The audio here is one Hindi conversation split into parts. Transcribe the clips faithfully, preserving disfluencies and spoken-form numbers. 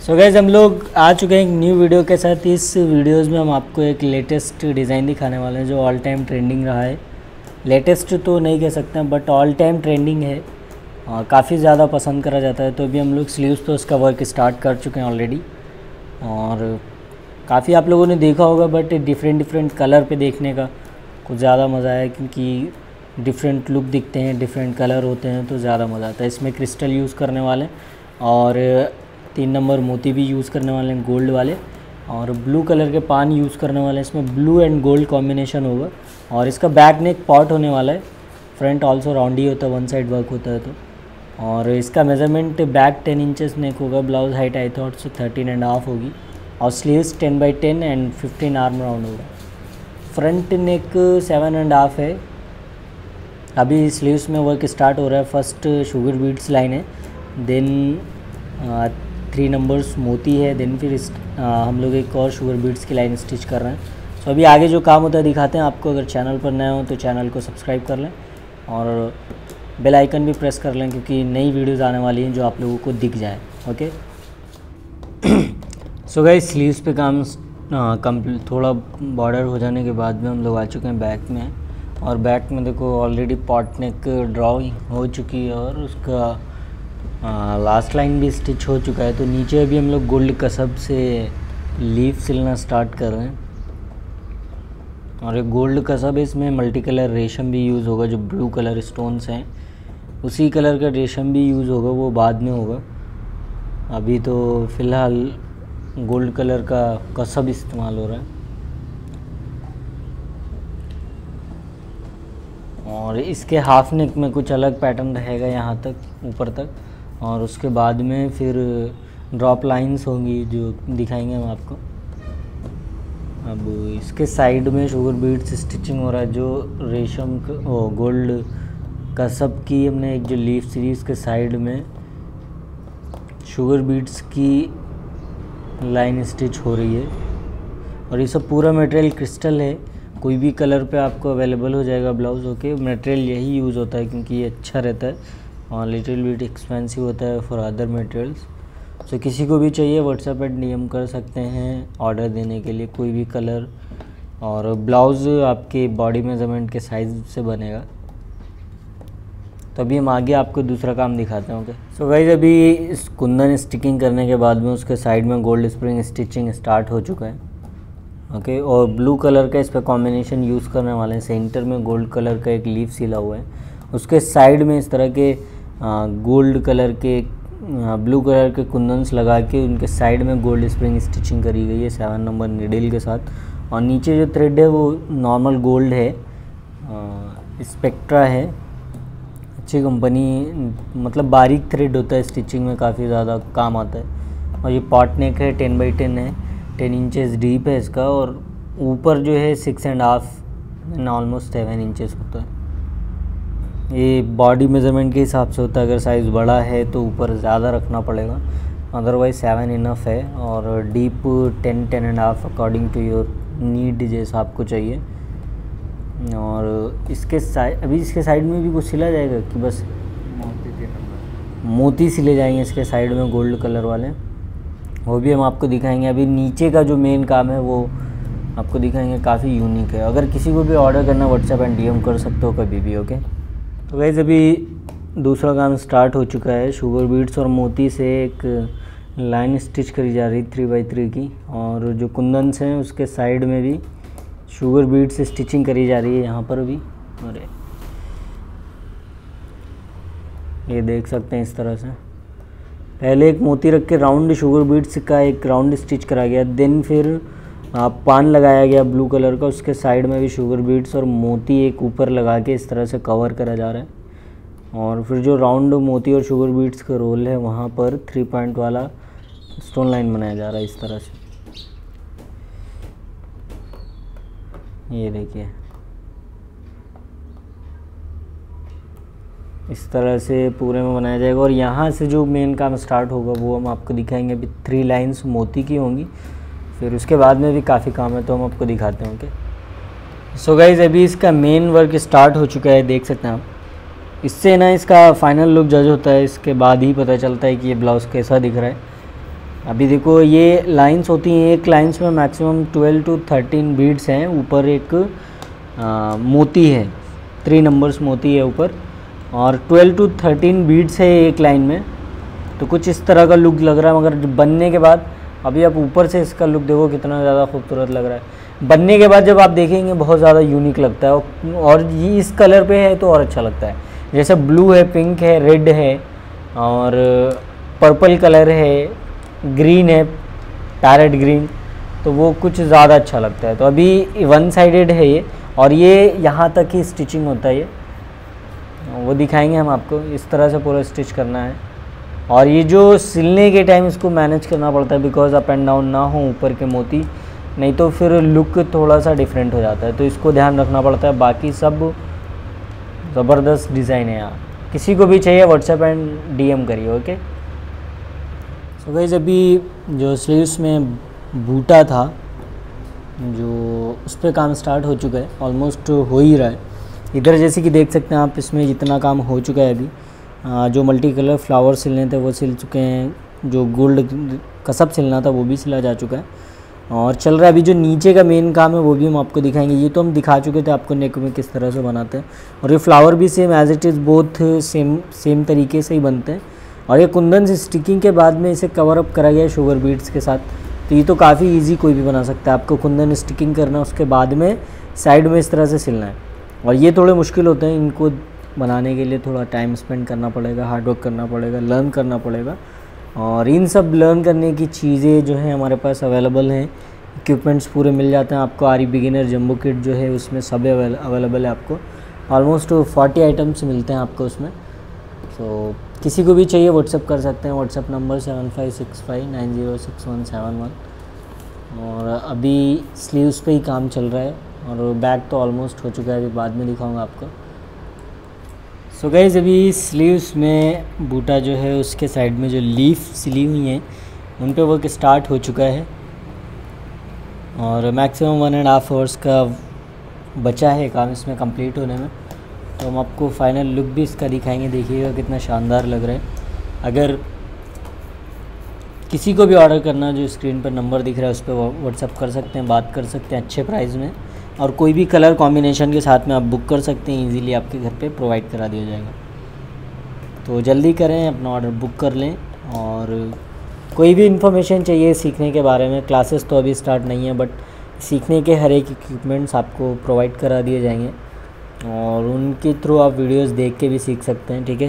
सो गाइस हम लोग आ चुके हैं एक न्यू वीडियो के साथ। इस वीडियोस में हम आपको एक लेटेस्ट डिज़ाइन दिखाने वाले हैं जो ऑल टाइम ट्रेंडिंग रहा है। लेटेस्ट तो नहीं कह सकते हैं बट ऑल टाइम ट्रेंडिंग है और काफ़ी ज़्यादा पसंद करा जाता है। तो अभी हम लोग स्लीव्स तो उसका वर्क स्टार्ट कर चुके हैं ऑलरेडी और काफ़ी आप लोगों ने देखा होगा, बट डिफरेंट डिफरेंट कलर पे देखने का कुछ ज़्यादा मज़ा है क्योंकि डिफरेंट लुक दिखते हैं, डिफरेंट कलर होते हैं तो ज़्यादा मज़ा आता है। इसमें क्रिस्टल यूज़ करने वाले हैं और तीन नंबर मोती भी यूज़ करने वाले हैं गोल्ड वाले, और ब्लू कलर के पान यूज़ करने वाले हैं। इसमें ब्लू एंड गोल्ड कॉम्बिनेशन होगा और इसका बैक नेक पॉट होने वाला है। फ्रंट ऑल्सो राउंड ही होता है, वन साइड वर्क होता है तो। और इसका measurement back ten inches neck होगा। Blouse height I thought so thirteen and half होगी और sleeves ten by ten and fifteen arm round होगा। Front neck seven and half है। अभी स्लीव्स में वर्क स्टार्ट हो रहा है। फर्स्ट शुगर बीड्स लाइन है, देन थ्री नंबर्स मोती है, देन फिर इस, आ, हम लोग एक और शुगर बीड्स की लाइन स्टिच कर रहे हैं। सो अभी आगे जो काम होता है दिखाते हैं आपको। अगर चैनल पर नए हो तो चैनल को सब्सक्राइब कर लें और बेल आइकन भी प्रेस कर लें क्योंकि नई वीडियोज़ आने वाली हैं जो आप लोगों को दिख जाए। ओके सो गाइस स्लीव्स पे काम कंप्लीट, थोड़ा बॉर्डर हो जाने के बाद में हम लोग आ चुके हैं बैक में। और बैक में देखो ऑलरेडी पॉट नेक ड्राइंग हो चुकी है और उसका लास्ट लाइन भी स्टिच हो चुका है। तो नीचे अभी हम लोग गोल्ड कसब से लीफ सिलना स्टार्ट कर रहे हैं और एक गोल्ड कसब है, इसमें मल्टी कलर रेशम भी यूज़ होगा। जो ब्लू कलर स्टोन्स हैं उसी कलर का रेशम भी यूज़ होगा, वो बाद में होगा। अभी तो फ़िलहाल गोल्ड कलर का कसब इस्तेमाल हो रहा है। और इसके हाफ नेक में कुछ अलग पैटर्न रहेगा यहाँ तक, ऊपर तक, और उसके बाद में फिर ड्रॉप लाइंस होंगी जो दिखाएंगे हम आपको। अब इसके साइड में शुगर बीड्स स्टिचिंग हो रहा है। जो रेशम ओ गोल्ड कसब की हमने एक जो लीफ सीरीज़ के साइड में शुगर बीड्स की लाइन स्टिच हो रही है। और ये सब पूरा मटेरियल क्रिस्टल है, कोई भी कलर पे आपको अवेलेबल हो जाएगा ब्लाउज। ओके मटेरियल यही यूज़ होता है क्योंकि ये अच्छा रहता है और लिटिल बिट एक्सपेंसिव होता है फॉर अदर मटेरियल्स। सो किसी को भी चाहिए व्हाट्सएप पर डीएम कर सकते हैं ऑर्डर देने के लिए कोई भी कलर। और ब्लाउज़ आपके बॉडी मेजरमेंट के साइज़ से बनेगा। तो अभी हम आगे आपको दूसरा काम दिखाते हैं। ओके सो गाइस अभी इस कुंदन स्टिचिंग करने के बाद में उसके साइड में गोल्ड स्प्रिंग स्टिचिंग स्टार्ट हो चुका है। ओके okay, और ब्लू कलर का इस पर कॉम्बिनेशन यूज़ करने वाले हैं। सेंटर में गोल्ड कलर का एक लीफ सिला हुआ है, उसके साइड में इस तरह के गोल्ड कलर के ब्लू कलर के कुंदन्स लगा के उनके साइड में गोल्ड स्प्रिंग स्टिचिंग करी गई है सेवन नंबर निडल के साथ। और नीचे जो थ्रेड है वो नॉर्मल गोल्ड है, स्पेक्ट्रा है, अच्छी कंपनी, मतलब बारीक थ्रेड होता है, स्टिचिंग में काफ़ी ज़्यादा काम आता है। और ये पॉट नेक है, टेन बाई टेन है, टेन इंचेस डीप है इसका, और ऊपर जो है six and half and almost seven inches होता है। ये बॉडी मेजरमेंट के हिसाब से होता है, अगर साइज़ बड़ा है तो ऊपर ज़्यादा रखना पड़ेगा, अदरवाइज सेवन इनफ है। और deep ten ten and half according to your need जैसा आपको चाहिए। और इसके साइड अभी इसके साइड में भी कुछ सिला जाएगा कि बस मोती मोती सिले जाएंगे इसके साइड में गोल्ड कलर वाले, वो भी हम आपको दिखाएंगे। अभी नीचे का जो मेन काम है वो आपको दिखाएंगे, काफ़ी यूनिक है। अगर किसी को भी ऑर्डर करना व्हाट्सएप एंड डीएम कर सकते हो कभी भी। ओके तो गाइस अभी दूसरा काम स्टार्ट हो चुका है। शुगर बीड्स और मोती से एक लाइन स्टिच करी जा रही थ्री बाई थ्री की, और जो कुंदन्स हैं उसके साइड में भी शुगर बीड से स्टिचिंग करी जा रही है यहाँ पर भी। और ये देख सकते हैं इस तरह से पहले एक मोती रख के राउंड शुगर बीड्स का एक राउंड स्टिच करा गया, देन फिर पान लगाया गया ब्लू कलर का, उसके साइड में भी शुगर बीड्स और मोती एक ऊपर लगा के इस तरह से कवर करा जा रहा है। और फिर जो राउंड मोती और शुगर बीड्स का रोल है वहाँ पर थ्री पॉइंट वाला स्टोन लाइन बनाया जा रहा है इस तरह से। ये देखिए इस तरह से पूरे में बनाया जाएगा। और यहाँ से जो मेन काम स्टार्ट होगा वो हम आपको दिखाएंगे। अभी थ्री लाइंस मोती की होंगी, फिर उसके बाद में भी काफ़ी काम है तो हम आपको दिखाते हैं। ओके सो गाइज अभी इसका मेन वर्क स्टार्ट हो चुका है, देख सकते हैं आप। इससे ना इसका फाइनल लुक जज होता है, इसके बाद ही पता चलता है कि ये ब्लाउज़ कैसा दिख रहा है। अभी देखो ये लाइंस होती हैं, एक लाइंस में maximum twelve to thirteen beads हैं, ऊपर एक आ, मोती है, थ्री नंबर्स मोती है ऊपर, और ट्वेल्व टू थर्टीन बीड्स है एक लाइन में। तो कुछ इस तरह का लुक लग रहा है, मगर बनने के बाद अभी आप ऊपर से इसका लुक देखो कितना ज़्यादा खूबसूरत लग रहा है। बनने के बाद जब आप देखेंगे बहुत ज़्यादा यूनिक लगता है, और ये इस कलर पे है तो और अच्छा लगता है। जैसे ब्लू है, पिंक है, रेड है और पर्पल कलर है, ग्रीन है, पैरेट ग्रीन, तो वो कुछ ज़्यादा अच्छा लगता है। तो अभी वन साइडेड है ये, और ये यहाँ तक ही स्टिचिंग होता है, ये वो दिखाएंगे हम आपको। इस तरह से पूरा स्टिच करना है, और ये जो सिलने के टाइम इसको मैनेज करना पड़ता है, बिकॉज अप एंड डाउन ना हो ऊपर के मोती, नहीं तो फिर लुक थोड़ा सा डिफरेंट हो जाता है, तो इसको ध्यान रखना पड़ता है। बाकी सब ज़बरदस्त डिज़ाइन है यहाँ, किसी को भी चाहिए व्हाट्सएप एंड डीएम करिए, ओके। सो गाइस अभी जो स्लीव्स में बूटा था, जो उस पर काम स्टार्ट हो चुका है, ऑलमोस्ट हो ही रहा है। इधर जैसे कि देख सकते हैं आप, इसमें जितना काम हो चुका है अभी, आ, जो मल्टी कलर फ्लावर सिलने थे वो सिल चुके हैं, जो गोल्ड कसब सिलना था वो भी सिला जा चुका है, और चल रहा है अभी जो नीचे का मेन काम है वो भी हम आपको दिखाएंगे। ये तो हम दिखा चुके थे आपको नेक में किस तरह से बनाते हैं, और ये फ्लावर भी same as it is both same same तरीके से ही बनते हैं। और ये कुंदन से स्टिकिंग के बाद में इसे कवर अप करा गया है शुगर बीड्स के साथ, तो ये तो काफ़ी इजी कोई भी बना सकता है। आपको कुंदन स्टिकिंग करना है, उसके बाद में साइड में इस तरह से सिलना है, और ये थोड़े मुश्किल होते हैं, इनको बनाने के लिए थोड़ा टाइम स्पेंड करना पड़ेगा, हार्ड वर्क करना पड़ेगा, लर्न करना पड़ेगा। और इन सब लर्न करने की चीज़ें जो हैं हमारे पास अवेलेबल हैं, इक्विपमेंट्स पूरे मिल जाते हैं आपको। आरी बिगिनर जंबो किट जो है उसमें सब अवेलेबल है आपको, ऑलमोस्ट फोर्टी आइटम्स मिलते हैं आपको उसमें। तो किसी को भी चाहिए व्हाट्सअप कर सकते हैं, WhatsApp number seven five six five nine zero six one seven one. और अभी स्लीव्स पे ही काम चल रहा है, और बैक तो ऑलमोस्ट हो चुका है, अभी बाद में दिखाऊंगा आपको। सो गाइस अभी स्लीव्स में बूटा जो है उसके साइड में जो लीफ सिली हुई हैं उन पे वर्क स्टार्ट हो चुका है, और maximum one and half hours का बचा है काम इसमें कंप्लीट होने में। तो हम आपको फाइनल लुक भी इसका दिखाएंगे, देखिएगा कितना शानदार लग रहा है। अगर किसी को भी ऑर्डर करना, जो स्क्रीन पर नंबर दिख रहा है उस पर व्हाट्सअप कर सकते हैं, बात कर सकते हैं अच्छे प्राइस में, और कोई भी कलर कॉम्बिनेशन के साथ में आप बुक कर सकते हैं, इजीली आपके घर पे प्रोवाइड करा दिया जाएगा। तो जल्दी करें, अपना ऑर्डर बुक कर लें। और कोई भी इन्फॉर्मेशन चाहिए सीखने के बारे में, क्लासेस तो अभी स्टार्ट नहीं है, बट सीखने के हर एक इक्विपमेंट्स आपको प्रोवाइड करा दिए जाएंगे, और उनके थ्रू आप वीडियोस देख के भी सीख सकते हैं, ठीक है।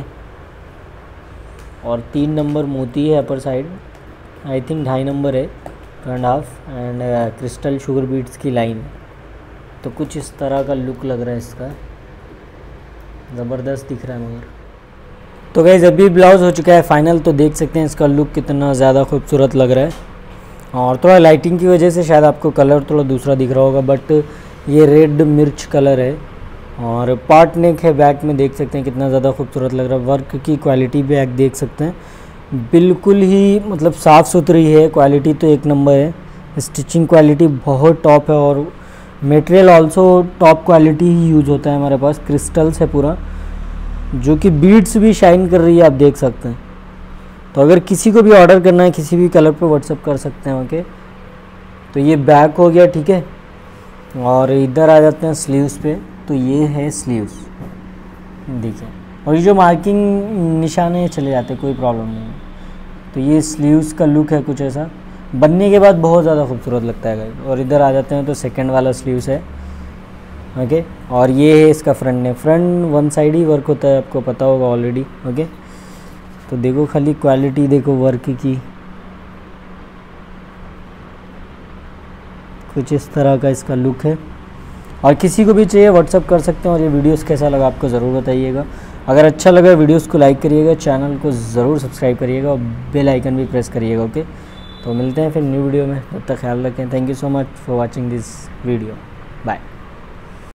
और तीन नंबर मोती है अपर साइड, आई थिंक ढाई नंबर है, two and half, and crystal sugar beads की लाइन। तो कुछ इस तरह का लुक लग रहा है इसका, ज़बरदस्त दिख रहा है मगर। तो गाइस अभी ब्लाउज़ हो चुका है फाइनल, तो देख सकते हैं इसका लुक कितना ज़्यादा खूबसूरत लग रहा है। और थोड़ा लाइटिंग की वजह से शायद आपको कलर थोड़ा दूसरा दिख रहा होगा, बट ये रेड मिर्च कलर है, और पार्ट नेक है बैक में, देख सकते हैं कितना ज़्यादा खूबसूरत लग रहा है। वर्क की क्वालिटी भी आप देख सकते हैं, बिल्कुल ही मतलब साफ़ सुथरी है, क्वालिटी तो एक नंबर है, स्टिचिंग क्वालिटी बहुत टॉप है, और मटेरियल आल्सो टॉप क्वालिटी ही यूज होता है हमारे पास। क्रिस्टल्स है पूरा, जो कि बीड्स भी शाइन कर रही है, आप देख सकते हैं। तो अगर किसी को भी ऑर्डर करना है किसी भी कलर पे व्हाट्सअप कर सकते हैं, ओके। तो ये बैक हो गया, ठीक है। और इधर आ जाते हैं स्लीव्स पे, तो ये है स्लीव्स, देखिए, और ये जो मार्किंग निशाने चले जाते हैं, कोई प्रॉब्लम नहीं है। तो ये स्लीव्स का लुक है कुछ ऐसा, बनने के बाद बहुत ज़्यादा खूबसूरत लगता है गाइस। और इधर आ जाते हैं तो सेकंड वाला स्लीव्स है, ओके। और ये है इसका front neck, front one side ही वर्क होता है, आपको पता होगा ऑलरेडी, ओके। तो देखो खाली क्वालिटी देखो वर्क की, कुछ इस तरह का इसका लुक है। और किसी को भी चाहिए व्हाट्सअप कर सकते हैं। और ये वीडियोस कैसा लगा आपको ज़रूर बताइएगा। अगर अच्छा लगा वीडियोस को लाइक करिएगा, चैनल को ज़रूर सब्सक्राइब करिएगा, और बेल आइकन भी प्रेस करिएगा, ओके। तो मिलते हैं फिर न्यू वीडियो में, तब तक ख्याल रखें। Thank you so much for watching this video, bye.